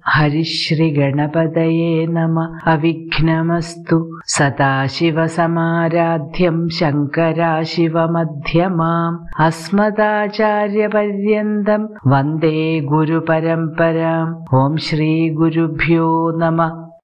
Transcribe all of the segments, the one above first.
ഹരിശ്രീ ഗണപതയേ നമ. അവിഘ്നമസ്തു. സദാശിവസമാരാധ്യം ശങ്കരാശിവമധ്യമാം അസ്മദാചാര്യപര്യന്തം വന്ദേ ഗുരുപരമ്പരാം. ഓം ശ്രീ ഗുരുഭ്യോ നമ.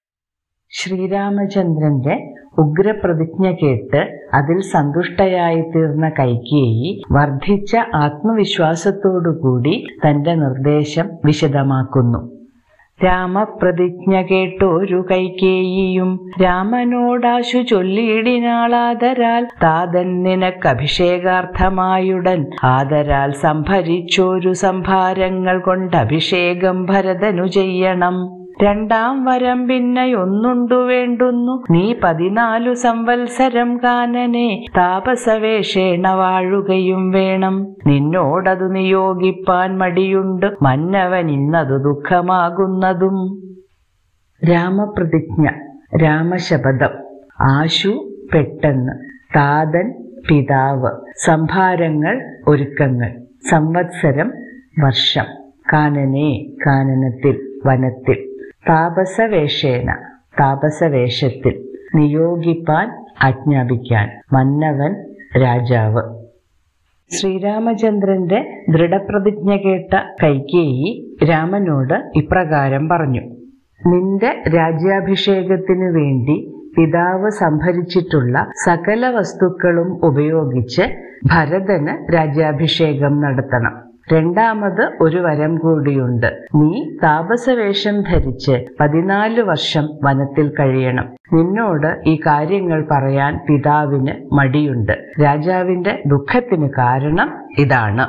ശ്രീരാമചന്ദ്രന്റെ ഉഗ്രപ്രതിജ്ഞ കേട്ട് അതിൽ സന്തുഷ്ടയായി തീർന്ന കൈകേയി വർദ്ധിച്ച ആത്മവിശ്വാസത്തോടുകൂടി തന്റെ നിർദ്ദേശം വിശദമാക്കുന്നു. രാമപ്രതിജ്ഞ കേട്ടോരു കൈകേയിയും രാമനോടാശു ചൊല്ലിയിടിനാളാദരാൽ താതൻ നിനക്കഭിഷേകാർത്ഥമായുടൻ ആദരാൽ സംഭരിച്ചോരു സംഭാരങ്ങൾ കൊണ്ടഭിഷേകം ഭരതനു ചെയ്യണം. രണ്ടാം വരം പിന്നെയൊന്നുണ്ടു വേണ്ടുന്നു, നീ 14 സംവത്സരം കാനനെ താപസവേഷേണ വാഴുകയും വേണം. നിന്നോടതു നിയോഗിപ്പാൻ മടിയുണ്ട്, മന്നവൻ ഇന്നതു ദുഃഖമാകുന്നതും. രാമപ്രതിജ്ഞ, രാമശപഥം. ആശു പെട്ടെന്ന്, താതൻ പിതാവ്, സംഭാരങ്ങൾ ഒരുക്കങ്ങൾ, സംവത്സരം വർഷം, കാനനെ കാനനത്തിൽ വനത്തിൽ, താപസവേഷേന താപസവേഷത്തിൽ, നിയോഗിപ്പാൻ ആജ്ഞാപിക്കാൻ, മന്നവൻ രാജാവ്. ശ്രീരാമചന്ദ്രന്റെ ദൃഢപ്രതിജ്ഞ കേട്ട കൈകേയി രാമനോട് ഇപ്രകാരം പറഞ്ഞു. നിന്റെ രാജ്യാഭിഷേകത്തിനു വേണ്ടി പിതാവ് സംഭരിച്ചിട്ടുള്ള സകല വസ്തുക്കളും ഉപയോഗിച്ച് ഭരതന് രാജ്യാഭിഷേകം നടത്തണം. രണ്ടാമത് ഒരു വരം കൂടിയുണ്ട്. നീ താപസവേഷം ധരിച്ച് 14 വർഷം വനത്തിൽ കഴിയണം. നിന്നോട് ഈ കാര്യങ്ങൾ പറയാൻ പിതാവിന് മടിയുണ്ട്. രാജാവിന്റെ ദുഃഖത്തിന് കാരണം ഇതാണ്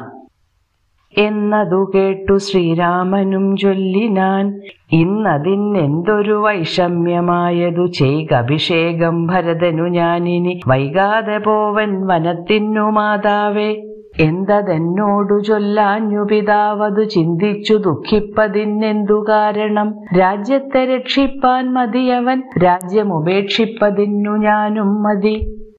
എന്നതു കേട്ടു ശ്രീരാമനും ചൊല്ലിനാൻ. ഇന്നതിനെന്തൊരു വൈഷമ്യമായതു ചെയ്കഭിഷേകം ഭരതനു ഞാനിനി വൈകാതെ പോവൻ വനത്തിനു മാതാവേ. എന്തതെന്നോടു ചൊല്ലാഞ്ഞു പിതാവതു ചിന്തിച്ചു ദുഃഖിപ്പതിനെന്തു കാരണം? രാജ്യത്തെ രക്ഷിപ്പാൻ മതിയവൻ, രാജ്യമുപേക്ഷിപ്പതിന്നു ഞാനും മതി.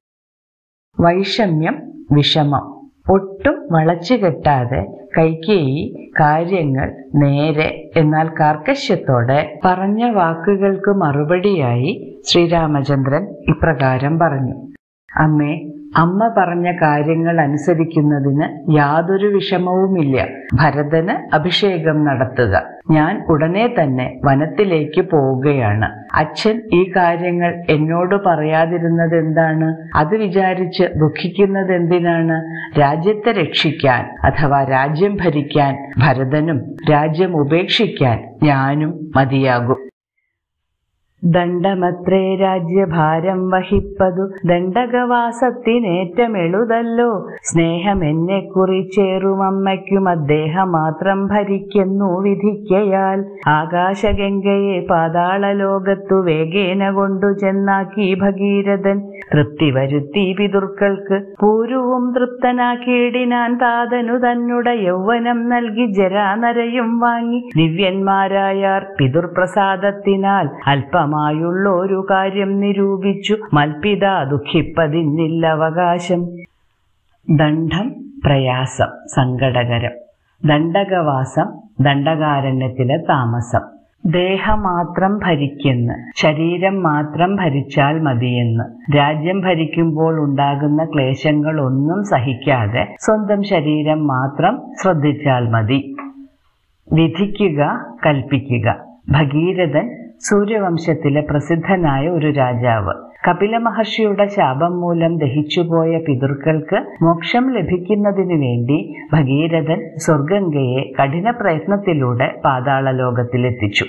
വൈഷമ്യം, വിഷമം. ഒട്ടും വളച്ചുകെട്ടാതെ കൈകേയി കാര്യങ്ങൾ നേരെ എന്നാൽ കാർക്കശ്യത്തോടെ പറഞ്ഞ വാക്കുകൾക്ക് മറുപടിയായി ശ്രീരാമചന്ദ്രൻ ഇപ്രകാരം പറഞ്ഞു. അമ്മേ, അമ്മ പറഞ്ഞ കാര്യങ്ങൾ അനുസരിക്കുന്നതിന് യാതൊരു വിഷമവുമില്ല. ഭരതന് അഭിഷേകം നടത്തുക. ഞാൻ ഉടനെ തന്നെ വനത്തിലേക്ക് പോവുകയാണ്. അച്ഛൻ ഈ കാര്യങ്ങൾ എന്നോട് പറയാതിരുന്നത് എന്താണ്? അത് വിചാരിച്ച് ദുഃഖിക്കുന്നത് എന്തിനാണ്? രാജ്യത്തെ രക്ഷിക്കാൻ അഥവാ രാജ്യം ഭരിക്കാൻ ഭരതനും രാജ്യം ഉപേക്ഷിക്കാൻ ഞാനും മതിയാകും. ദണ്ഡമത്രേ രാജ്യഭാരം വഹിപ്പതു ദണ്ഡകവാസത്തിനേറ്റമെളുതല്ലോ. സ്നേഹമെന്നെ കുറിച്ചേറും അമ്മയ്ക്കും അദ്ദേഹം മാത്രം ഭരിക്കുന്നു വിധിക്കയാൽ. ആകാശഗംഗയെ പാതാളലോകത്തു വേഗേന കൊണ്ടു ചെന്നാക്കി ഭഗീരഥൻ. തൃപ്തി വരുത്തി പിതൃക്കൾക്ക് പൂരുവും തൃപ്തനാക്കിയിടിനാൻ. താതനു തന്നുടെ യൗവനം നൽകി ജരാനരയും വാങ്ങി ദിവ്യന്മാരായാർ പിതൃപ്രസാദത്തിനാൽ അല്പമായുള്ളൊരു കാര്യം നിരൂപിച്ചു. മൽപിതാ ദുഃഖിപ്പതിന്നില്ല അവകാശം. ദണ്ഡം പ്രയാസം, സങ്കടകരം. ദണ്ഡകവാസം ദണ്ഡകാരണ്യത്തിലെ താമസം. ദേഹം മാത്രം ഭരിക്കുന്ന, ശരീരം മാത്രം ഭരിച്ചാൽ മതിയെന്ന്. രാജ്യം ഭരിക്കുമ്പോൾ ഉണ്ടാകുന്ന ക്ലേശങ്ങളൊന്നും സഹിക്കാതെ സ്വന്തം ശരീരം മാത്രം ശ്രദ്ധിച്ചാൽ മതി. വിധിക്കുക, കൽപ്പിക്കുക. ഭഗീരഥൻ സൂര്യവംശത്തിലെ പ്രസിദ്ധനായ ഒരു രാജാവ്. കപില മഹർഷിയുടെ ശാപം മൂലം ദഹിച്ചുപോയ പിതൃക്കൾക്ക് മോക്ഷം ലഭിക്കുന്നതിനു വേണ്ടി ഭഗീരഥൻ സ്വർഗംഗയെ കഠിന പ്രയത്നത്തിലൂടെ പാതാളലോകത്തിലെത്തിച്ചു.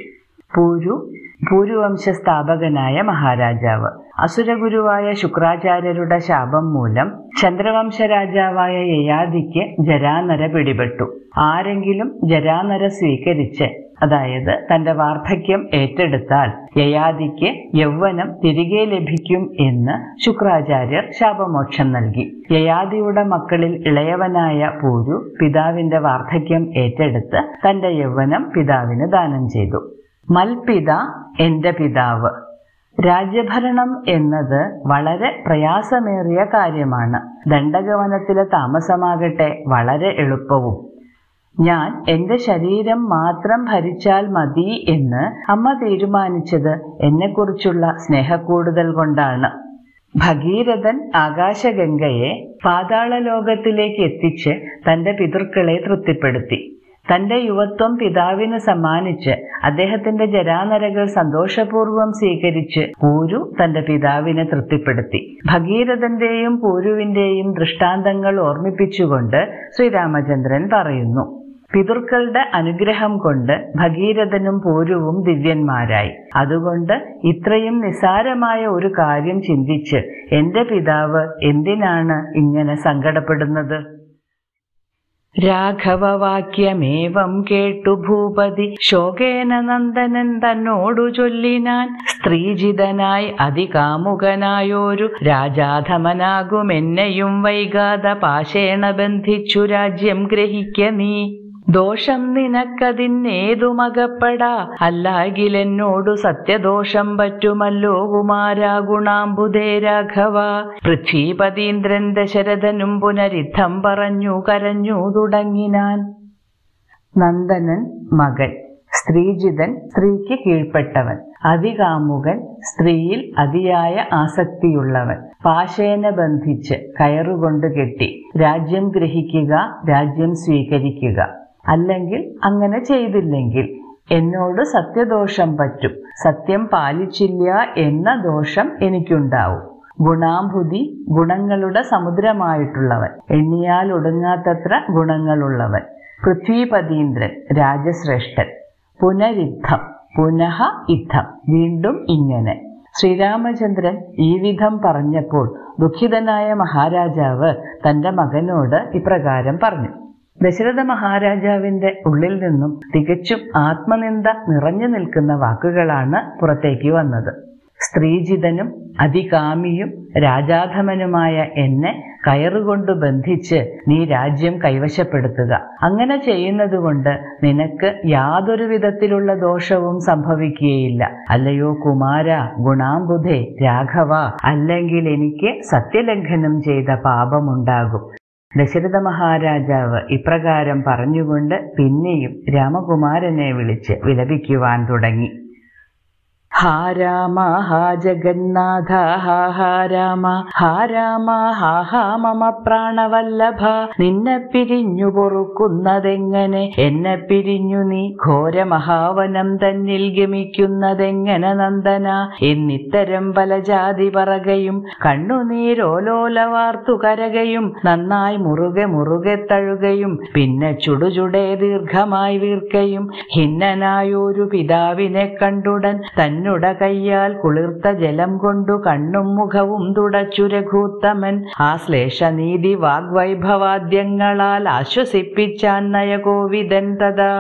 പൂരുവംശ സ്ഥാപകനായ മഹാരാജാവ്. അസുരഗുരുവായ ശുക്രാചാര്യരുടെ ശാപം മൂലം ചന്ദ്രവംശ രാജാവായ യയാതിക്ക് ജരാനര പിടിപെട്ടു. ആരെങ്കിലും ജരാനര സ്വീകരിച്ച്, അതായത് തന്റെ വാർദ്ധക്യം ഏറ്റെടുത്താൽ യയാതിക്ക് യൗവനം തിരികെ ലഭിക്കും എന്ന് ശുക്രാചാര്യർ ശാപമോക്ഷം നൽകി. യയാതിയുടെ മക്കളിൽ ഇളയവനായ പൂരു പിതാവിന്റെ വാർദ്ധക്യം ഏറ്റെടുത്ത് തന്റെ യൗവനം പിതാവിന് ദാനം ചെയ്തു. മൽപിത, എന്റെ പിതാവ്. രാജ്യഭരണം എന്നത് വളരെ പ്രയാസമേറിയ കാര്യമാണ്. ദണ്ഡകവനത്തിലെ താമസമാകട്ടെ വളരെ എളുപ്പവും. ഞാൻ എന്റെ ശരീരം മാത്രം ഭരിച്ചാൽ മതി എന്ന് അമ്മ തീരുമാനിച്ചത് എന്നെക്കുറിച്ചുള്ള സ്നേഹക്കൂടുതൽ കൊണ്ടാണ്. ഭഗീരഥൻ ആകാശഗംഗയെ പാതാളലോകത്തിലേക്ക് എത്തിച്ച് തന്റെ പിതൃക്കളെ തൃപ്തിപ്പെടുത്തി. തന്റെ യുവത്വം പിതാവിന് സമ്മാനിച്ച് അദ്ദേഹത്തിന്റെ ജരാനരകൾ സന്തോഷപൂർവ്വം സ്വീകരിച്ച് പൂരു തന്റെ പിതാവിനെ തൃപ്തിപ്പെടുത്തി. ഭഗീരഥന്റെയും പൂരുവിന്റെയും ദൃഷ്ടാന്തങ്ങൾ ഓർമ്മിപ്പിച്ചുകൊണ്ട് ശ്രീരാമചന്ദ്രൻ പറയുന്നു: പിതൃക്കളുടെ അനുഗ്രഹം കൊണ്ട് ഭഗീരഥനും പൂരുവും ദിവ്യന്മാരായി. അതുകൊണ്ട് ഇത്രയും നിസ്സാരമായ ഒരു കാര്യം ചിന്തിച്ച് എന്റെ പിതാവ് എന്തിനാണ് ഇങ്ങനെ സങ്കടപ്പെടുന്നത്? രാഘവവാക്യമേവം കേട്ടു ഭൂപതി ശോകേന നന്ദനൻ തന്നോടു ചൊല്ലിനാൻ: സ്ത്രീജിതനായി അതികാമുകനായോരു രാജാധമനാകുമെന്നെയും വൈകാതെ പാശേണ ബന്ധിച്ചു രാജ്യം ഗ്രഹിക്ക നീ. ദോഷം നിനക്കതിന്നേതുമകപ്പെടാ, അല്ലാകിലെന്നോടു സത്യദോഷം പറ്റുമല്ലോ കുമാരാ ഗുണാംബുദേ രാഘവ. പൃഥ്വീപതീന്ദ്രൻ ദശരഥനും പുനരിദ്ധം പറഞ്ഞു കരഞ്ഞു തുടങ്ങിനാൻ. നന്ദനൻ മകൻ, സ്ത്രീജിതൻ സ്ത്രീക്ക് കീഴ്പ്പെട്ടവൻ, അതികാമുകൻ സ്ത്രീയിൽ അതിയായ ആസക്തിയുള്ളവൻ, പാശേന ബന്ധിച്ച് കയറുകൊണ്ട് കെട്ടി രാജ്യം ഗ്രഹിക്കുക, രാജ്യം സ്വീകരിക്കുക. അല്ലെങ്കിൽ അങ്ങനെ ചെയ്തില്ലെങ്കിൽ എന്നോട് സത്യദോഷം പറ്റും, സത്യം പാലിച്ചില്ല എന്ന ദോഷം എനിക്കുണ്ടാവും. ഗുണാംബുധി ഗുണങ്ങളുടെ സമുദ്രമായിട്ടുള്ളവൻ, എണ്ണിയാൽ ഒടുങ്ങാത്തത്ര ഗുണങ്ങളുള്ളവൻ. പൃഥ്വീപതീന്ദ്രൻ രാജശ്രേഷ്ഠൻ. പുനരിദ്ധം പുനഃ യുദ്ധം, വീണ്ടും ഇങ്ങനെ. ശ്രീരാമചന്ദ്രൻ ഈ വിധം പറഞ്ഞപ്പോൾ ദുഃഖിതനായ മഹാരാജാവ് തന്റെ മകനോട് ഇപ്രകാരം പറഞ്ഞു. ദശരഥ മഹാരാജാവിന്റെ ഉള്ളിൽ നിന്നും തികച്ചും ആത്മനിന്ദ നിറഞ്ഞു നിൽക്കുന്ന വാക്കുകളാണ് പുറത്തേക്ക് വന്നത്. സ്ത്രീജിതനും അതികാമിയും രാജാധമനുമായ എന്നെ കയറുകൊണ്ട് ബന്ധിച്ച് നീ രാജ്യം കൈവശപ്പെടുത്തുക. അങ്ങനെ ചെയ്യുന്നത് കൊണ്ട് നിനക്ക് യാതൊരു വിധത്തിലുള്ള ദോഷവും സംഭവിക്കുകയില്ല. അല്ലയോ കുമാര ഗുണാംബുധേ രാഘവ, അല്ലെങ്കിൽ എനിക്ക് സത്യലംഘനം ചെയ്ത പാപമുണ്ടാകും. ദശരഥ മഹാരാജാവ് ഇപ്രകാരം പറഞ്ഞുകൊണ്ട് പിന്നെയും രാമകുമാരനെ വിളിച്ച് വിലപിക്കുവാൻ തുടങ്ങി. ഹാ രാമ ഹാ ജഗന്നാഥ ഹാ രാമ ഹാ രാമ ഹാ മമ പ്രാണവല്ലഭ. നിന്നെ പിരിഞ്ഞു പൊറുക്കുന്നതെങ്ങനെ, എന്നെ പിരിഞ്ഞു നീ ഘോരമഹാവനം തന്നിൽ ഗമിക്കുന്നതെങ്ങനെ നന്ദന. എന്നിത്തരം പല ജാതി പറകയും കണ്ണുനീരോലോലവാർത്തു കരകയും നന്നായി മുറുകെ മുറുകെ തഴുകയും പിന്നെ ചുടുചുടേ ദീർഘമായി വീർക്കയും ഖിന്നനായൊരു പിതാവിനെ കണ്ടുടൻ തന്നുട കയ്യാൽ കുളിർത്ത ജലം കൊണ്ടു കണ്ണും മുഖവും തുടച്ചു രഘൂത്തമൻ ആശ്ലേഷനീതി വാഗ്വൈഭവാദ്യങ്ങളാൽ ആശ്വസിപ്പിച്ചാൻ നയകോവിദൻ തഥാ.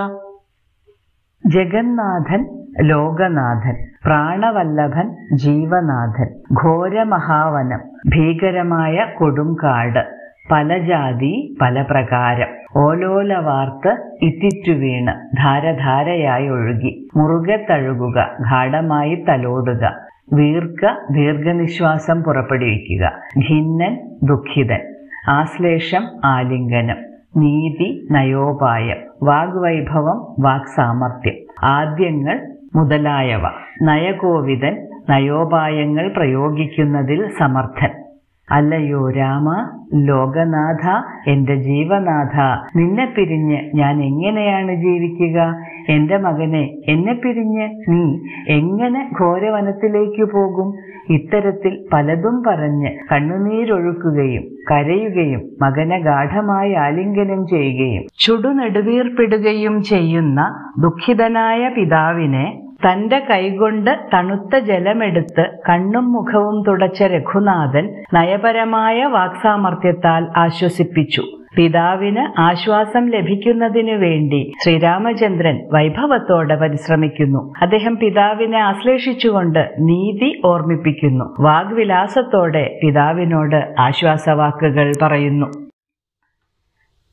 ജഗന്നാഥൻ ലോകനാഥൻ, പ്രാണവല്ലഭൻ ജീവനാഥൻ, ഘോരമഹാവനം ഭീകരമായ കൊടുംകാട്, പല ജാതി പല പ്രകാരം, ഓലോലവാർത്ത് ഇറ്റിറ്റു വീണ് ധാരധാരയായി ഒഴുകി, മുറുകെ തഴുകുക, ഗാഢമായി തലോടുക, വീർക്ക ദീർഘനിശ്വാസം പുറപ്പെടുവിക്കുക, ഖിന്നൻ ദുഃഖിതൻ, ആശ്ലേഷം ആലിംഗനം, നീതി നയോപായം, വാഗ്വൈഭവം വാക്സാമർത്ഥ്യം, ആദ്യങ്ങൾ മുതലായവ, നയകോവിദൻ നയോപായങ്ങൾ പ്രയോഗിക്കുന്നതിൽ സമർത്ഥൻ. അല്ലയോ രാമ ലോകനാഥ, എന്റെ ജീവനാഥ, നിന്നെ പിരിഞ്ഞ് ഞാൻ എങ്ങനെയാണ് ജീവിക്കുക? എന്റെ മകനെ, എന്നെ പിരിഞ്ഞ് നീ എങ്ങനെ ഘോരവനത്തിലേക്ക് പോകും? ഇത്തരത്തിൽ പലതും പറഞ്ഞ് കണ്ണുനീരൊഴുക്കുകയും കരയുകയും മകനെ ഗാഠമായി ആലിംഗനം ചെയ്യുകയും ചുടുനെടുവീർപ്പിടുകയും ചെയ്യുന്ന ദുഃഖിതനായ പിതാവിനെ തന്റെ കൈകൊണ്ട് തണുത്ത ജലമെടുത്ത് കണ്ണും മുഖവും തുടച്ച രഘുനാഥൻ നയപരമായ വാക്സാമർത്ഥ്യത്താൽ ആശ്വസിപ്പിച്ചു. പിതാവിന് ആശ്വാസം ലഭിക്കുന്നതിനു വേണ്ടി ശ്രീരാമചന്ദ്രൻ വൈഭവത്തോടെ പരിശ്രമിക്കുന്നു. അദ്ദേഹം പിതാവിനെ ആശ്ലേഷിച്ചുകൊണ്ട് നീതി ഓർമ്മിപ്പിക്കുന്നു. വാഗ്വിലാസത്തോടെ പിതാവിനോട് ആശ്വാസവാക്കുകൾ പറയുന്നു.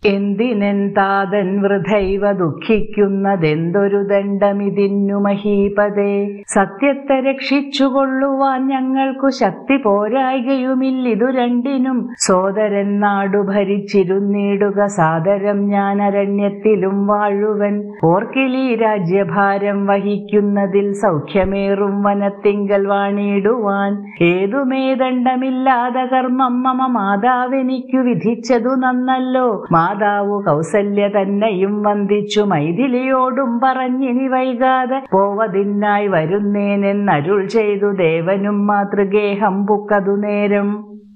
എന്തിനെന്താതൻ വൃഥൈവ ദുഃഖിക്കുന്നതെന്തൊരു ദണ്ഡമിതിന്നു മഹീപതേ. സത്യത്തെ രക്ഷിച്ചുകൊള്ളുവാൻ ഞങ്ങൾക്കു ശക്തി പോരായ്കയുമില്ലിതു രണ്ടിനും. സോദരൻ നാടു ഭരിച്ചിരുന്നിടുക സാദരം ഞാൻ അരണ്യത്തിലും വാഴുവൻ. ഓർക്കിലീ രാജ്യഭാരം വഹിക്കുന്നതിൽ സൗഖ്യമേറും വനത്തിങ്കൽ വാണിടുവാൻ. ഏതുമേ ദണ്ഡമില്ലാതെ കർമ്മം മമ മാതാവെനിക്കു വിധിച്ചതു നന്നല്ലോ. മാതാവു കൗസല്യ തന്നെയും വന്ദിച്ചു മൈഥിലിയോടും പറഞ്ഞിനി വൈകാതെ പോവതിനായി വരുന്നേനെന്നരുൾ ചെയ്തു. ദേവനും മാതൃഗേഹം പുക്കതു നേരം.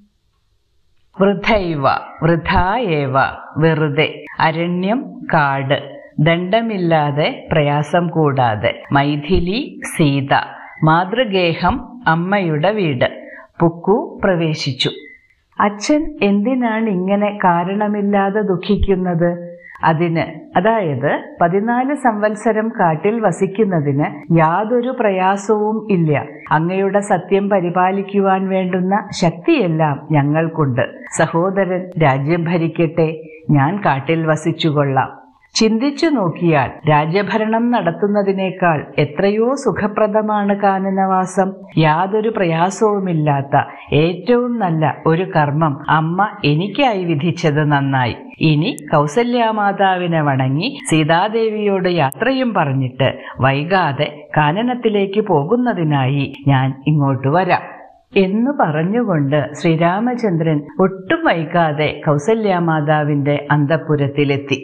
വൃഥൈവ വൃഥായേവ വെറുതെ. അരണ്യം കാട്. ദണ്ഡമില്ലാതെ പ്രയാസം കൂടാതെ. മൈഥിലി സീത. മാതൃഗേഹം അമ്മയുടെ വീട്. പുക്കു പ്രവേശിച്ചു. അച്ഛൻ എന്തിനാണ് ഇങ്ങനെ കാരണമില്ലാതെ ദുഃഖിക്കുന്നത്? അതിന്, അതായത് 14 സംവത്സരം കാട്ടിൽ വസിക്കുന്നതിന് യാതൊരു പ്രയാസവും ഇല്ല. അങ്ങയുടെ സത്യം പരിപാലിക്കുവാൻ വേണ്ടുന്ന ശക്തിയെല്ലാം ഞങ്ങൾക്കുണ്ട്. സഹോദരൻ രാജ്യം ഭരിക്കട്ടെ, ഞാൻ കാട്ടിൽ വസിച്ചുകൊള്ളാം. ചിന്തിച്ചു നോക്കിയാൽ രാജ്യഭരണം നടത്തുന്നതിനേക്കാൾ എത്രയോ സുഖപ്രദമാണ് കാനനവാസം. യാതൊരു പ്രയാസവുമില്ലാത്ത ഏറ്റവും നല്ല ഒരു കർമ്മം അമ്മ എനിക്കായി വിധിച്ചത് നന്നായി. ഇനി കൗസല്യാമാതാവിനെ വണങ്ങി സീതാദേവിയോട് യാത്രയും പറഞ്ഞിട്ട് വൈകാതെ കാനനത്തിലേക്ക് പോകുന്നതിനായി ഞാൻ ഇങ്ങോട്ട് വരാം എന്നു പറഞ്ഞുകൊണ്ട് ശ്രീരാമചന്ദ്രൻ ഒട്ടും വൈകാതെ കൗസല്യാമാതാവിന്റെ അന്തഃപുരത്തിലെത്തി.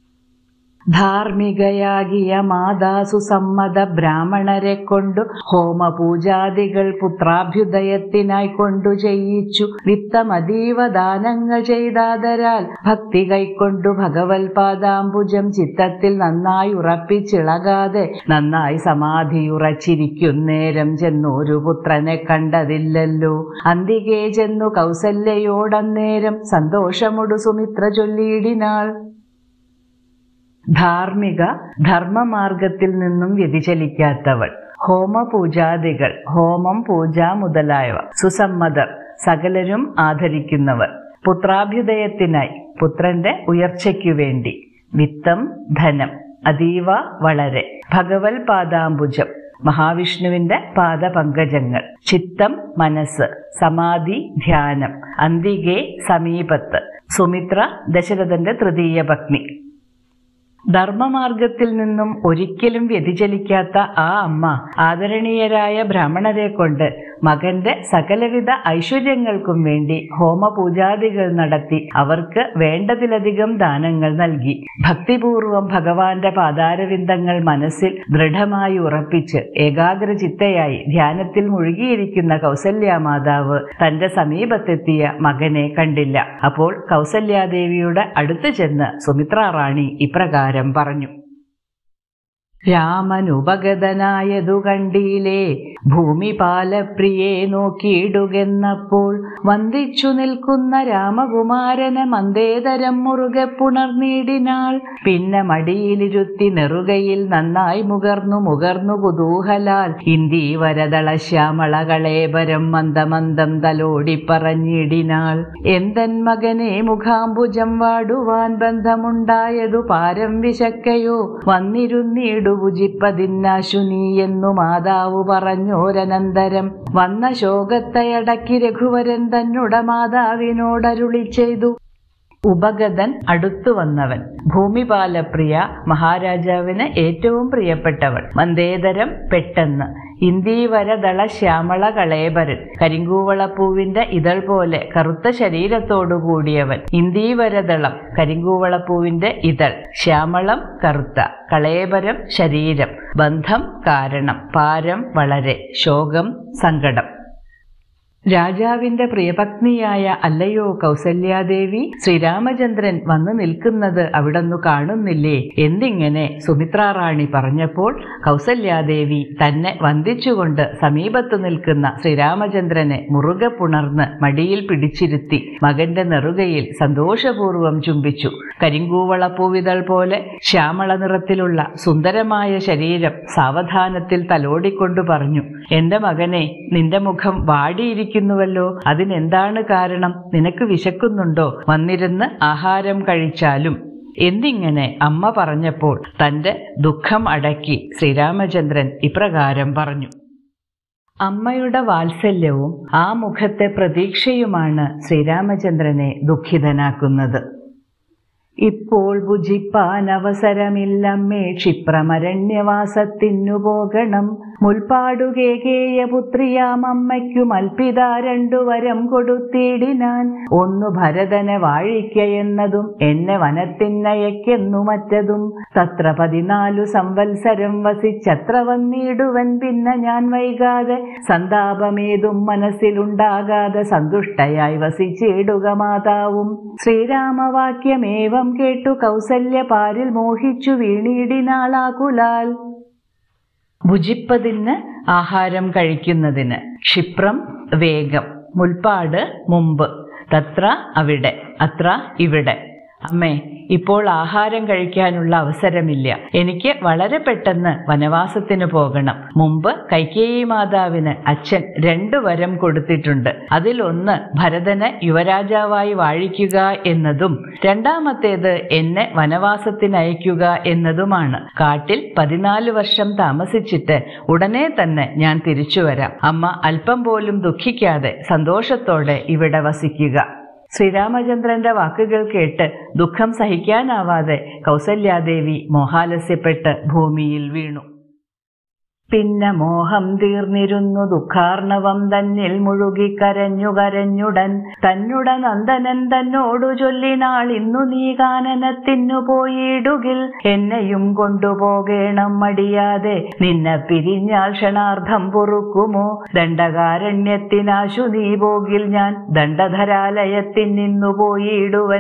ധാർമ്മികയാകിയ മാതാസു സമ്മത ബ്രാഹ്മണരെ കൊണ്ടു ഹോമപൂജാദികൾ പുത്രാഭ്യുദയത്തിനായി കൊണ്ടു ചെയ്യിച്ചു. വിത്തമതീവ ദാനങ്ങൾ ചെയ്താതരാൽ ഭക്തി കൈക്കൊണ്ടു ഭഗവത് പാദാംബുജം ചിത്തത്തിൽ നന്നായി ഉറപ്പിച്ചിളകാതെ നന്നായി സമാധിയുറച്ചിരിക്കുന്നേരം ചെന്നൊരു പുത്രനെ കണ്ടതില്ലല്ലോ. അന്തികേ ചെന്നു കൗസല്യയോടന്നേരം സന്തോഷമൊടു സുമിത്ര ചൊല്ലിയിടിനാൾ. ധാർമ്മിക, ധർമ്മമാർഗത്തിൽ നിന്നും വ്യതിചലിക്കാത്തവൾ. ഹോമപൂജാദികൾ, ഹോമം, പൂജ മുതലായവ. സുസമ്മതർ, സകലരും ആദരിക്കുന്നവർ. പുത്രാഭ്യുദയത്തിനായി, പുത്രന്റെ ഉയർച്ചയ്ക്കു വേണ്ടി. വിത്തം, ധനം. അതീവ, വളരെ. ഭഗവത് പാദാംബുജം, മഹാവിഷ്ണുവിന്റെ പാദപങ്കജങ്ങൾ. ചിത്തം, മനസ്സ്. സമാധി, ധ്യാനം. അന്തികേ, സമീപത്ത്. സുമിത്ര ദശരഥന്റെ തൃതീയ പത്നി. ധർമ്മമാർഗത്തിൽ നിന്നും ഒരിക്കലും വ്യതിചലിക്കാത്ത ആ അമ്മ ആദരണീയരായ ബ്രാഹ്മണരെ കൊണ്ട് മകന്റെ സകലവിധ ഐശ്വര്യങ്ങൾക്കും വേണ്ടി ഹോമപൂജാദികൾ നടത്തി അവർക്ക് വേണ്ടതിലധികം ദാനങ്ങൾ നൽകി. ഭക്തിപൂർവം ഭഗവാന്റെ പാദാരവിന്ദങ്ങൾ മനസ്സിൽ ദൃഢമായി ഉറപ്പിച്ച് ഏകാഗ്രചിത്തയായി ധ്യാനത്തിൽ മുഴുകിയിരിക്കുന്ന കൗസല്യാമാതാവ് തന്റെ സമീപത്തെത്തിയ മകനെ കണ്ടില്ല. അപ്പോൾ കൗസല്യാദേവിയുടെ അടുത്ത് ചെന്ന് സുമിത്രാറാണി ഇപ്രകാരം പറഞ്ഞു. രാമനുപഗതനായതു കണ്ടീലേ, ഭൂമിപാലപ്രിയെ നോക്കിയിടുകെന്നപ്പോൾ വന്ദിച്ചു നിൽക്കുന്ന രാമകുമാരനെ മന്ദേതരം മുറുകെ പുണർന്നിടിനാൾ. പിന്നെ മടിയിലിരുത്തി നെറുകയിൽ നന്നായി മുകർന്നു കുതൂഹലാൽ ഇന്ദീവരദള ശ്യാമളകളേബരം മന്ദമന്ദം തലോടി പറഞ്ഞിടിനാൾ. എന്തൻ മകനെ മുഖാംബുജം വാടുവാൻ ബന്ധമുണ്ടായതു പാരം വിശക്കയോ, വന്നിരുന്നിടു ഭുജിപ്പതിന്നാശു നീ എന്നു മാതാവ് പറഞ്ഞോരനന്തരം. വന്ന ശോകത്തെയടക്കി രഘുവരൻ തന്നുട മാതാവിനോടരുളി ചെയ്തു. ഉപഗതൻ, അടുത്തു വന്നവൻ. ഭൂമിപാലപ്രിയ, മഹാരാജാവിന് ഏറ്റവും പ്രിയപ്പെട്ടവൾ. മന്ദേതരം, പെട്ടെന്ന്. ഇന്ദീവരദള ശ്യാമള കളേബരൻ, കരിങ്കൂവളപ്പൂവിന്റെ ഇതൾ പോലെ കറുത്ത ശരീരത്തോടുകൂടിയവൻ. ഇന്ദീവരദളം, കരിങ്കൂവളപ്പൂവിന്റെ ഇതൾ. ശ്യാമളം, കറുത്ത. കളേബരം, ശരീരം. ബന്ധം, കാരണം. പാരം, വളരെ. ശോകം, സങ്കടം. രാജാവിന്റെ പ്രിയപത്നിയായ അല്ലയോ കൗസല്യാദേവി, ശ്രീരാമചന്ദ്രൻ വന്നു നിൽക്കുന്നത് അവിടൊന്നു കാണുന്നില്ലേ എന്നിങ്ങനെ സുമിത്രാറാണി പറഞ്ഞപ്പോൾ കൗസല്യാദേവി തന്നെ വന്ദിച്ചുകൊണ്ട് സമീപത്തു നിൽക്കുന്ന ശ്രീരാമചന്ദ്രനെ മുറുകെ പുണർന്ന് മടിയിൽ പിടിച്ചിരുത്തി മകന്റെ നെറുകയിൽ സന്തോഷപൂർവ്വം ചുംബിച്ചു. കരിങ്കൂവളപ്പൂവിതൾ പോലെ ശ്യാമള നിറത്തിലുള്ള സുന്ദരമായ ശരീരം സാവധാനത്തിൽ തലോടിക്കൊണ്ടു പറഞ്ഞു, എന്റെ മകനെ, നിന്റെ മുഖം വാടിയിരിക്കുന്നു ചോദിക്കുന്നുവല്ലോ, അതിനെന്താണ് കാരണം? നിനക്ക് വിശക്കുന്നുണ്ടോ? വന്നിരുന്ന് ആഹാരം കഴിച്ചാലും. എന്നിങ്ങനെ അമ്മ പറഞ്ഞപ്പോൾ തന്റെ ദുഃഖം അടക്കി ശ്രീരാമചന്ദ്രൻ ഇപ്രകാരം പറഞ്ഞു. അമ്മയുടെ വാത്സല്യവും ആ മുഖത്തെ പ്രതീക്ഷയുമാണ് ശ്രീരാമചന്ദ്രനെ ദുഃഖിതനാക്കുന്നത്. ഇപ്പോൾ ഭുജിപ്പാൻ അവസരമില്ലമ്മേ, ക്ഷിപ്രമരണ്യവാസത്തിനു പോകണം. മുൽപ്പാടുകേകേയ പുത്രിയാമമ്മയ്ക്കു മൽപിതാ 2 വരം കൊടുത്തിടിനാൻ. ഒന്ന് ഭരതനെ വാഴിക്കയെന്നതും എന്നെ വനത്തിനയക്കെന്നു മറ്റതും. തത്ര 14 സംവത്സരം വസിച്ചത്ര വന്നിടുവൻ. പിന്നെ ഞാൻ വൈകാതെ സന്താപമേതും മനസ്സിലുണ്ടാകാതെ സന്തുഷ്ടയായി വസിച്ചിടുക മാതാവും. ശ്രീരാമവാക്യമേവം കേട്ടു കൗസല്യ പാരിൽ മോഹിച്ചു വീണിടിനാളാകുലാൽ. ഭുജിപ്പതിന് ആഹാരം കഴിക്കുന്നതിന്, ക്ഷിപ്രം വേഗം, മുൽപ്പാട് മുമ്പ്, തത്ര അവിടെ, അത്ര ഇവിടെ. അമ്മേ, ഇപ്പോൾ ആഹാരം കഴിക്കാനുള്ള അവസരമില്ല. എനിക്ക് വളരെ പെട്ടെന്ന് വനവാസത്തിന് പോകണം. മുമ്പ് കൈകേയി മാതാവിന് അച്ഛൻ 2 വരം കൊടുത്തിട്ടുണ്ട്. അതിലൊന്ന് ഭരതനെ യുവരാജാവായി വാഴിക്കുക എന്നതും രണ്ടാമത്തേത് എന്നെ വനവാസത്തിനയക്കുക എന്നതുമാണ്. കാട്ടിൽ 14 വർഷം താമസിച്ചിട്ട് ഉടനെ തന്നെ ഞാൻ തിരിച്ചു വരാം. അമ്മ അല്പം പോലും ദുഃഖിക്കാതെ സന്തോഷത്തോടെ ഇവിടെ വസിക്കുക. ശ്രീരാമചന്ദ്രന്റെ വാക്കുകൾ കേട്ട് ദുഃഖം സഹിക്കാനാവാതെ കൗസല്യാദേവി മോഹാലസ്യപ്പെട്ട് ഭൂമിയിൽ വീണു. പിന്നെ മോഹം തീർന്നിരുന്നു ദുഃഖാർണവം തന്നിൽ മുഴുകിക്കരഞ്ഞുടൻ. തന്നുട നന്ദനൻ തന്നോടു ചൊല്ലിനാൾ, ഇന്നു നീ കാനനത്തിനു പോയിടുകിൽ എന്നെയും കൊണ്ടുപോകേണം മടിയാതെ. നിന്നെ പിരിഞ്ഞാൽ ക്ഷണാർദ്ധം പൊറുക്കുമോ? ദണ്ഡകാരണ്യത്തിനാശു നീ പോകിൽ ഞാൻ ദണ്ഡധരാലയത്തിൽ നിന്നു പോയിടുവൻ.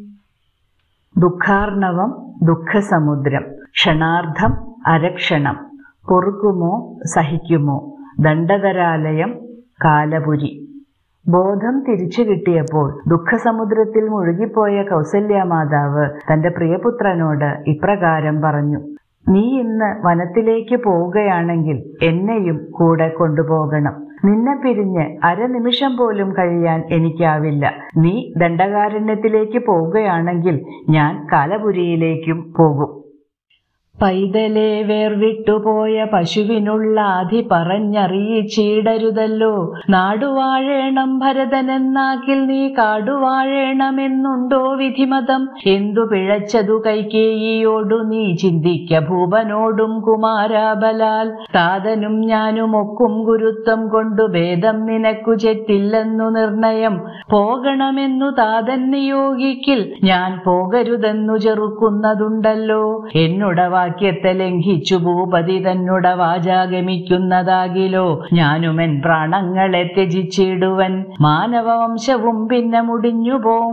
ദുഃഖാർണവം ദുഃഖസമുദ്രം, ക്ഷണാർദ്ധം അരക്ഷണം, പൊറുക്കുമോ സഹിക്കുമോ, ദണ്ഡധരാലയം കാലപുരി. ബോധം തിരിച്ചു കിട്ടിയപ്പോൾ ദുഃഖസമുദ്രത്തിൽ മുഴുകിപ്പോയ കൗസല്യാമാതാവ് തന്റെ പ്രിയപുത്രനോട് ഇപ്രകാരം പറഞ്ഞു. നീ ഇന്ന് വനത്തിലേക്ക് പോവുകയാണെങ്കിൽ എന്നെയും കൂടെ കൊണ്ടുപോകണം. നിന്നെ പിരിഞ്ഞ് അരനിമിഷം പോലും കഴിയാൻ എനിക്കാവില്ല. നീ ദണ്ഡകാരണ്യത്തിലേക്ക് പോവുകയാണെങ്കിൽ ഞാൻ കാലപുരിയിലേക്കും പോകും. പൈതലേ വേർവിട്ടുപോയ പശുവിനുള്ള ആധി പറഞ്ഞറിയിച്ചിടരുതല്ലോ. നാടുവാഴേണം ഭരതനെന്നാക്കിൽ നീ കാടുവാഴേണമെന്നുണ്ടോ വിധിമതം? എന്തു പിഴച്ചതു കൈകേയിയോടു നീ ചിന്തിക്ക ഭൂപനോടും കുമാരാബലാൽ. താതനും ഞാനും ഒക്കും ഗുരുത്വം കൊണ്ടു ഭേദം നിനക്കു ചെറ്റില്ലെന്നു നിർണയം. പോകണമെന്നു താതൻ നിയോഗിക്കിൽ ഞാൻ പോകരുതെന്നു ചെറുക്കുന്നതുണ്ടല്ലോ. എന്നുട വാക്യത്തെ ലംഘിച്ചു ഭൂപതി തന്നുട വാചാഗമിക്കുന്നതാകിലോ. ഞാനുമെൻ പ്രാണങ്ങളെ ത്യജിച്ചിടുവൻ, മാനവവംശവും പിന്നെ മുടിഞ്ഞുപോം.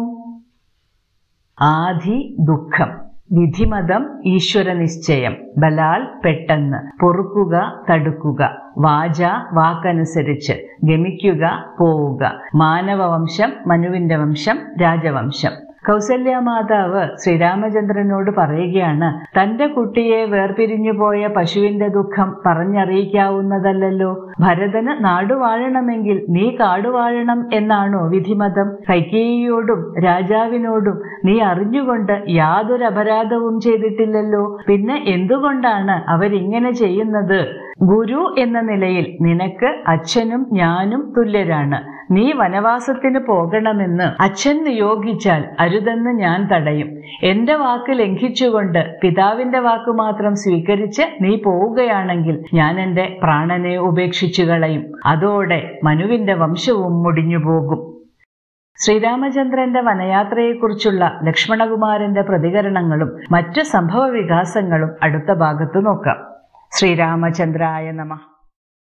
ആധി ദുഃഖം, വിധിമതം ഈശ്വര നിശ്ചയം, ബലാൽ പെട്ടെന്ന്, പൊറുക്കുക തടുക്കുക, വാച വാക്കനുസരിച്ച്, ഗമിക്കുക പോവുക. മാനവവംശം മനുവിന്റെ വംശം, രാജവംശം. കൗസല്യാമാതാവ് ശ്രീരാമചന്ദ്രനോട് പറയുകയാണ്, തന്റെ കുട്ടിയെ വേർപിരിഞ്ഞുപോയ പശുവിന്റെ ദുഃഖം പറഞ്ഞറിയിക്കാവുന്നതല്ലോ. ഭരതന് നാടുവാഴണമെങ്കിൽ നീ കാടുവാഴണം എന്നാണോ വിധിമതം? കൈകേയിയോടും രാജാവിനോടും നീ അറിഞ്ഞുകൊണ്ട് യാതൊരു അപരാധവും ചെയ്തിട്ടില്ലല്ലോ. പിന്നെ എന്തുകൊണ്ടാണ് അവരിങ്ങനെ ചെയ്യുന്നത്? ഗുരു എന്ന നിലയിൽ നിനക്ക് അച്ഛനും ഞാനും തുല്യരാണ്. നീ വനവാസത്തിന് പോകണമെന്ന് അച്ഛൻ നിയോഗിച്ചാൽ അരുതെന്ന് ഞാൻ തടയും. എന്റെ വാക്ക് ലംഘിച്ചുകൊണ്ട് പിതാവിന്റെ വാക്ക് മാത്രം സ്വീകരിച്ച് നീ പോവുകയാണെങ്കിൽ ഞാൻ എന്റെ പ്രാണനെ ഉപേക്ഷിച്ചു കളയും. അതോടെ മനുവിന്റെ വംശവും മുടിഞ്ഞുപോകും. ശ്രീരാമചന്ദ്രന്റെ വനയാത്രയെക്കുറിച്ചുള്ള ലക്ഷ്മണകുമാരന്റെ പ്രതികരണങ്ങളും മറ്റു സംഭവ വികാസങ്ങളും അടുത്ത ഭാഗത്ത് നോക്കാം. ശ്രീരാമചന്ദ്രായ നമഃ.